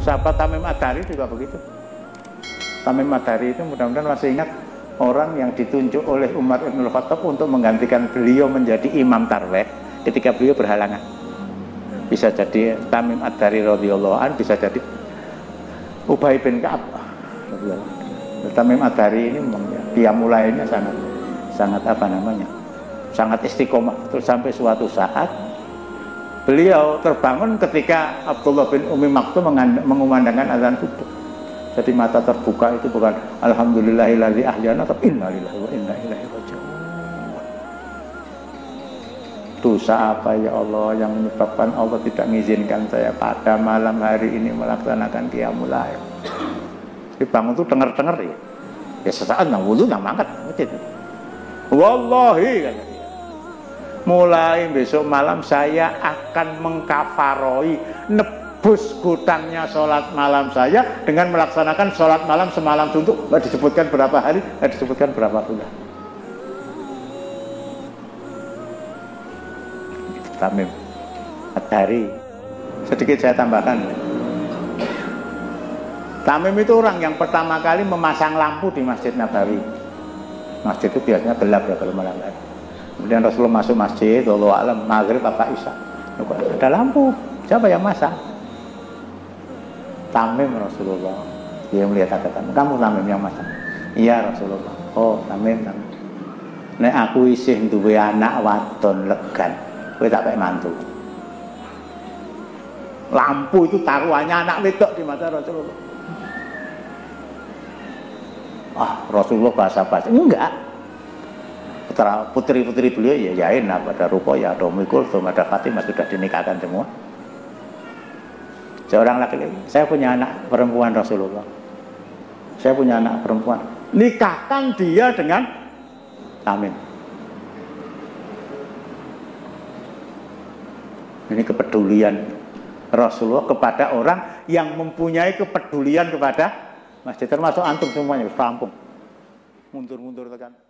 Sahabat Tamim Ad-Dari juga begitu. Tamim Ad-Dari itu mudah-mudahan masih ingat orang yang ditunjuk oleh Umar Ibn Khattab untuk menggantikan beliau menjadi imam tarweh ketika beliau berhalangan. Bisa jadi Tamim Ad-Dari radhiyallahu anhu, bisa jadi Ubay bin Ka'ab. Tamim Ad-Dari ini dia mulainya sangat apa namanya? Sangat istiqomah betul sampai suatu saat beliau terbangun ketika Abdullah bin Umi Maktum mengumandangkan azan subuh. Jadi mata terbuka itu bukan alhamdulillahilladzi ahyana, tapi innalillahi wa inna ilaihi raji'un. Dosa apa ya Allah yang menyebabkan Allah tidak mengizinkan saya pada malam hari ini melaksanakan qiyamul lail. Dibangun tuh denger-denger ya. Ya sesaat nang wudu nang mangkat gitu. Wallahi kata dia. Mulai besok malam saya akan mengkafaroi, nebus hutangnya sholat malam saya dengan melaksanakan sholat malam semalam suntuk. Nggak disebutkan berapa hari, nggak disebutkan berapa bulan. Tamim Ad-Dari. Sedikit saya tambahkan. Tamim itu orang yang pertama kali memasang lampu di Masjid Nabawi. Masjid itu biasanya gelap ya kalau malam hari. Kemudian Rasulullah masuk masjid, wallahu alam, maghrib apa isya, ada lampu. Siapa yang masang? Tamim Rasulullah. Dia melihat kata Tamim, kamu Tamim yang masang? Iya Rasulullah. Oh Tamim. Nek aku isih duwe anak wadon legan, kowe tak pek mantu. Lampu itu taruhannya anak wedok di mata Rasulullah. Ah, Rasulullah bahasa-bahasa enggak. Putri-putri beliau ya Zainab, ada Ruqayyah, ada Ummu Kulthum, ada Fatimah sudah dinikahkan semua. Seorang laki-laki, saya punya anak perempuan Rasulullah. Saya punya anak perempuan. Nikahkan dia dengan Tamim. Ini kepedulian Rasulullah kepada orang yang mempunyai kepedulian kepada masjid, termasuk antum semuanya, rampung. Mundur-mundur tekan.